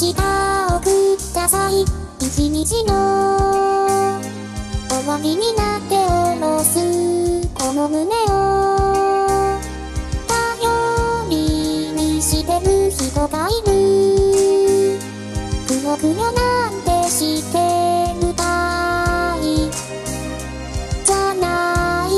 日をください。一日の終わりになって下ろすこの胸を頼りにしてる人がいる。くよくよなんてしてる場合じゃない。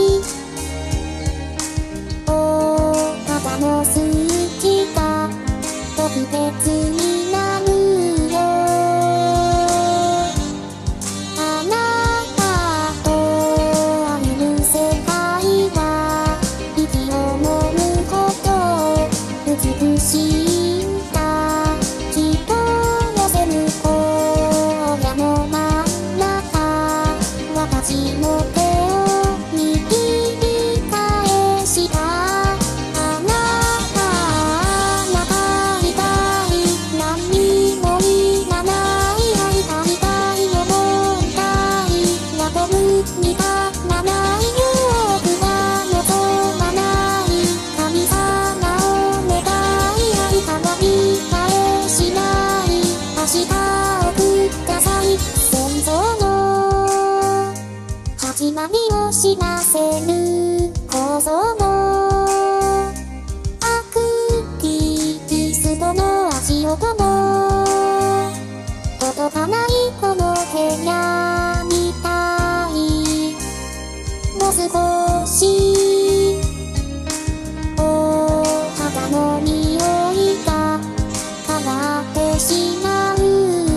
お肌の数値が特別になるよ。あなたと会える世界は息を飲むほど美しいんだ。きっと寄せる荒野の真ん中、私の手を握り返した。始まりを知らせる構造もアクティビストの足音も届かないこの部屋みたい。もう少しお肌の匂いが変わってしまう。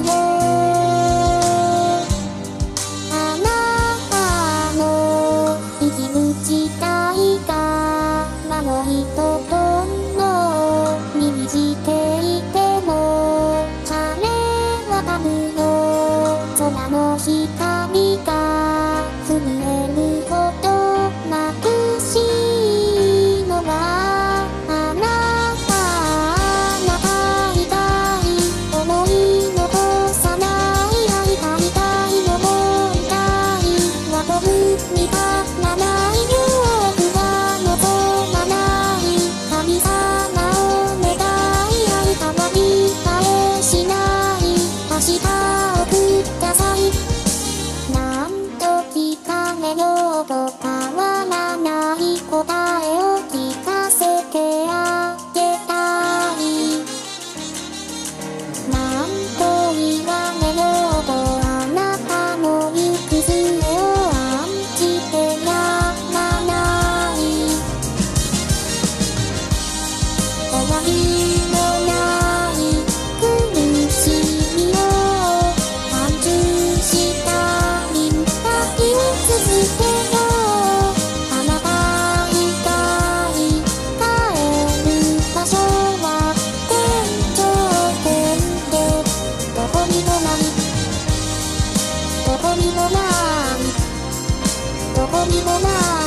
人とのにじていても晴れ渡るよ。空の光が震えるほど眩しいのはあなたみたい。思い残さない会いたいのもいたい。は飛ぶにかなないよ。神様を願い合い変わり返しない。明日をください。なんと聞かれようと変わらない答えを聞かせてあげたい。なんと言われようとあなたの行く末を案じてやらない。終わりのない苦しみを感じしたり抱き続けよう。あなた以外帰る場所は天頂点でどこにもない。どこにもない。どこにもない。